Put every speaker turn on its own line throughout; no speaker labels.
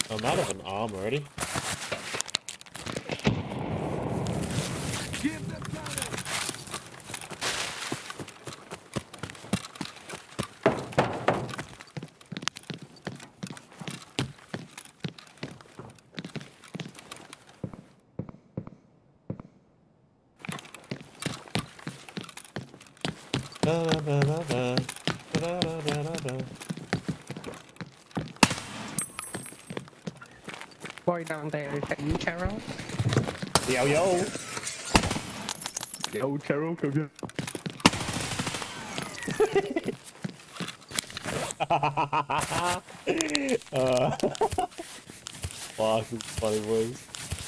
I'm out of an arm already.
Boy down there, is that you, Chero?
Yo, yo!
Yo, Chero, come here.
Fuck, this is funny, boys.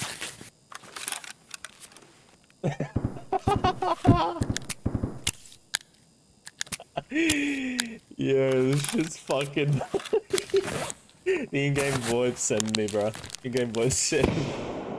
Yeah, this shit's fucking. The in-game voice sending me, bro. In-game voice sending me.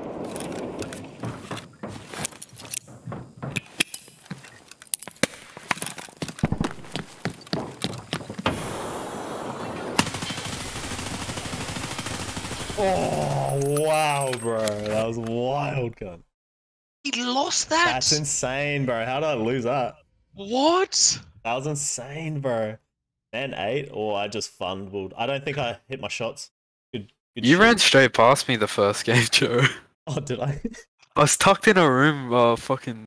Oh, wow, bro. That was wild, gun.
He lost that?
That's insane, bro. How did I lose that?
What?
That was insane, bro. And 8, or I just fumbled. I don't think I hit my shots. Good
You
shit.
ran straight past me the first game, Joe.
Oh, did I?
I was tucked in a room, fucking